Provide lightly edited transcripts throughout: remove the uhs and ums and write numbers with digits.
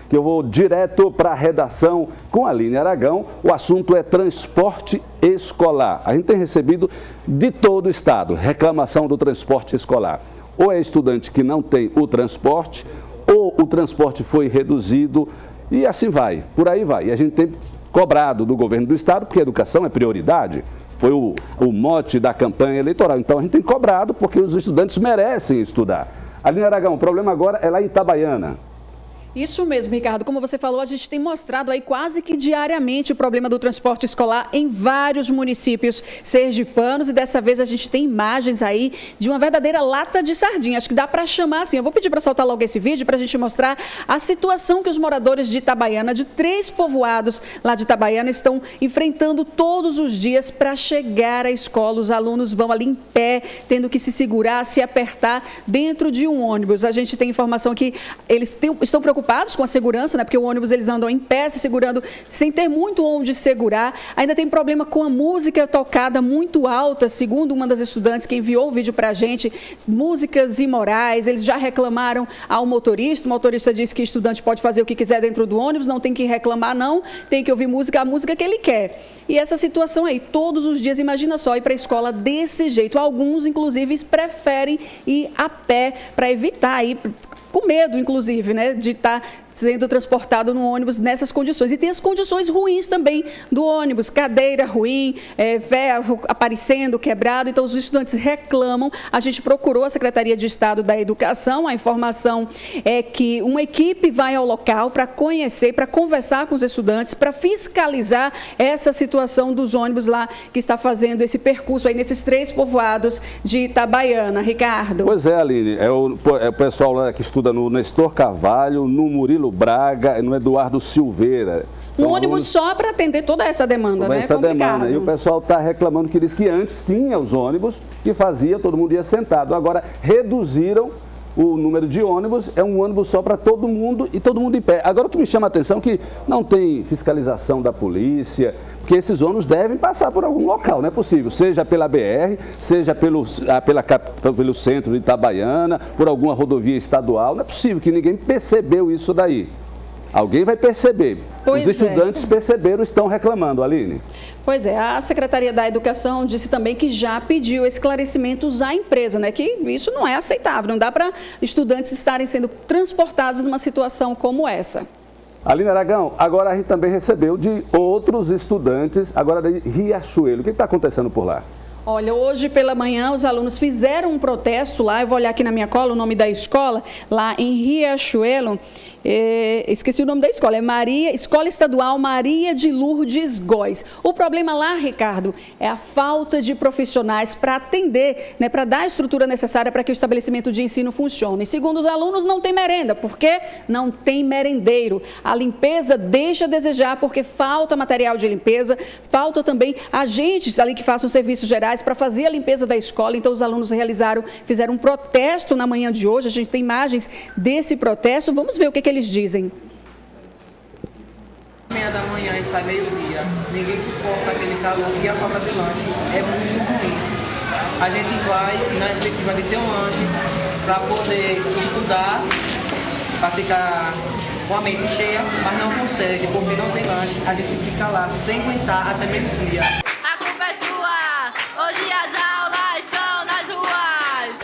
que eu vou direto para a redação com a Aline Aragão. O assunto é transporte escolar. A gente tem recebido de todo o estado reclamação do transporte escolar. Ou é estudante que não tem o transporte, ou o transporte foi reduzido e assim vai, por aí vai. E a gente tem cobrado do governo do estado, porque a educação é prioridade. Foi o mote da campanha eleitoral. Então a gente tem cobrado porque os estudantes merecem estudar. Aline Aragão, o problema agora é lá em Itabaiana. Isso mesmo, Ricardo. Como você falou, a gente tem mostrado aí quase que diariamente o problema do transporte escolar em vários municípios sergipanos e dessa vez a gente tem imagens aí de uma verdadeira lata de sardinha. Acho que dá para chamar assim. Eu vou pedir para soltar logo esse vídeo para a gente mostrar a situação que os moradores de Itabaiana, de 3 povoados lá de Itabaiana, estão enfrentando todos os dias para chegar à escola. Os alunos vão ali em pé, tendo que se segurar, se apertar dentro de um ônibus. A gente tem informação que eles estão preocupados com a segurança, né? Porque o ônibus eles andam em pé, se segurando, sem ter muito onde segurar. Ainda tem problema com a música tocada muito alta, segundo uma das estudantes que enviou o vídeo para a gente, músicas imorais. Eles já reclamaram ao motorista. O motorista disse que o estudante pode fazer o que quiser dentro do ônibus, não tem que reclamar não, tem que ouvir música, a música que ele quer. E essa situação aí, todos os dias, imagina só, ir para a escola desse jeito. Alguns, inclusive, preferem ir a pé para evitar ir com medo, inclusive, né, de estar sendo transportado no ônibus nessas condições. E tem as condições ruins também do ônibus, cadeira ruim, ferro aparecendo, quebrado. Então, os estudantes reclamam. A gente procurou a Secretaria de Estado da Educação. A informação é que uma equipe vai ao local para conhecer, para conversar com os estudantes, para fiscalizar essa situação dos ônibus lá que está fazendo esse percurso aí nesses 3 povoados de Itabaiana. Ricardo. Pois é, Aline. É o pessoal lá que estuda no Nestor Carvalho, no Murilo Braga, no Eduardo Silveira. Um ônibus só para atender toda essa demanda, né? Essa demanda. E o pessoal está reclamando que diz que antes tinha os ônibus que fazia, todo mundo ia sentado. Agora reduziram o número de ônibus, é um ônibus só para todo mundo e todo mundo em pé. Agora o que me chama a atenção é que não tem fiscalização da polícia, porque esses ônibus devem passar por algum local, não é possível, seja pela BR, seja pelo centro de Itabaiana, por alguma rodovia estadual, não é possível que ninguém percebeu isso daí. Alguém vai perceber. Os estudantes perceberam, estão reclamando, Aline. Pois é, a Secretaria da Educação disse também que já pediu esclarecimentos à empresa, né? Que isso não é aceitável, não dá para estudantes estarem sendo transportados numa situação como essa. Aline Aragão, agora a gente também recebeu de outros estudantes, agora de Riachuelo. O que está acontecendo por lá? Olha, hoje pela manhã os alunos fizeram um protesto lá, eu vou olhar aqui na minha cola o nome da escola, lá em Riachuelo, esqueci o nome da escola, é Escola Estadual Maria de Lourdes Góes. O problema lá, Ricardo, é a falta de profissionais para atender, né, para dar a estrutura necessária para que o estabelecimento de ensino funcione. Segundo os alunos, não tem merenda, porque não tem merendeiro. A limpeza deixa a desejar porque falta material de limpeza, falta também agentes ali que façam serviços gerais para fazer a limpeza da escola. Então os alunos fizeram um protesto na manhã de hoje. A gente tem imagens desse protesto. Vamos ver o que eles dizem. 6h da manhã e sai meio-dia. Ninguém suporta aquele calor e a falta de lanche é muito ruim. A gente vai, nessa equipe vai ter um lanche para poder estudar, para ficar com a mente cheia, mas não consegue porque não tem lanche. A gente fica lá sem aguentar até meio-dia. Hoje as aulas são nas ruas.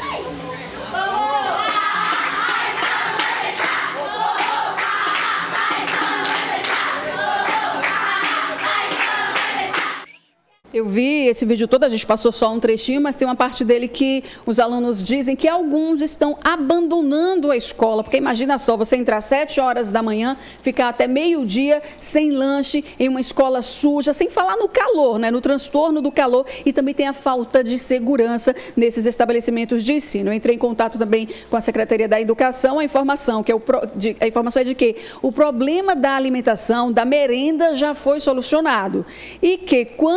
Eu vi esse vídeo todo, a gente passou só um trechinho, mas tem uma parte dele que os alunos dizem que alguns estão abandonando a escola, porque imagina só, você entrar às 7 horas da manhã, ficar até meio-dia sem lanche, em uma escola suja, sem falar no calor, né, no transtorno do calor, e também tem a falta de segurança nesses estabelecimentos de ensino. Eu entrei em contato também com a Secretaria da Educação, a informação é de que o problema da alimentação, da merenda já foi solucionado, e que quanto à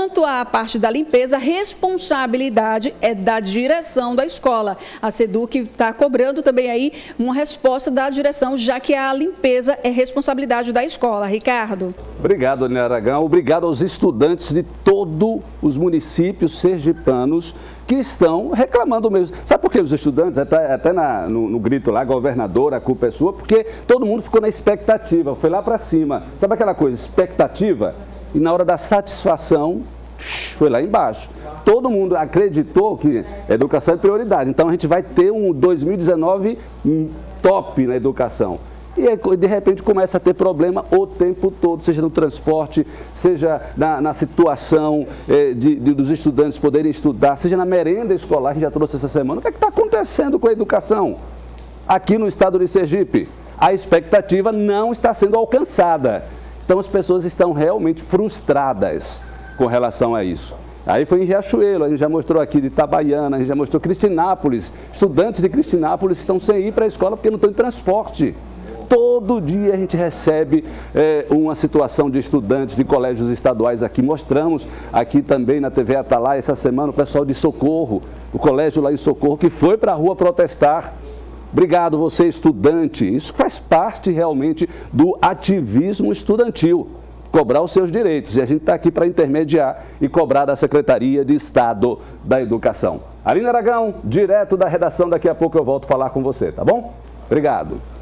parte da limpeza, a responsabilidade é da direção da escola. A SEDUC está cobrando também aí uma resposta da direção, já que a limpeza é responsabilidade da escola. Ricardo. Obrigado, Daniela Aragão. Obrigado aos estudantes de todos os municípios sergipanos que estão reclamando mesmo. Sabe por que os estudantes, até no grito lá, governador, a culpa é sua? Porque todo mundo ficou na expectativa, foi lá para cima. Sabe aquela coisa, expectativa? E na hora da satisfação, foi lá embaixo. Todo mundo acreditou que a educação é prioridade. Então a gente vai ter um 2019 top na educação. E aí, de repente, começa a ter problema o tempo todo, seja no transporte, seja na situação dos estudantes poderem estudar, seja na merenda escolar, a gente já trouxe essa semana. O que é que está acontecendo com a educação aqui no estado de Sergipe? A expectativa não está sendo alcançada. Então, as pessoas estão realmente frustradas com relação a isso. Aí foi em Riachuelo, a gente já mostrou aqui de Itabaiana, a gente já mostrou Cristinápolis. Estudantes de Cristinápolis estão sem ir para a escola porque não estão em transporte. Todo dia a gente recebe uma situação de estudantes de colégios estaduais aqui. Mostramos aqui também na TV Atalaia essa semana o pessoal de Socorro, o colégio lá em Socorro, que foi para a rua protestar. Obrigado, você estudante. Isso faz parte realmente do ativismo estudantil, cobrar os seus direitos. E a gente está aqui para intermediar e cobrar da Secretaria de Estado da Educação. Aline Aragão, direto da redação, daqui a pouco eu volto a falar com você, tá bom? Obrigado.